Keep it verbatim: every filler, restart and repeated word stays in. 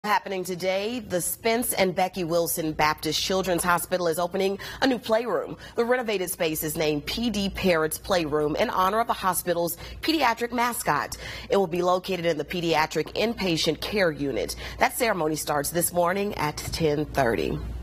Happening today, the Spence and Becky Wilson Baptist Children's Hospital is opening a new playroom. The renovated space is named P D Parrott's Playroom in honor of the hospital's pediatric mascot. It will be located in the pediatric inpatient care unit. That ceremony starts this morning at ten thirty.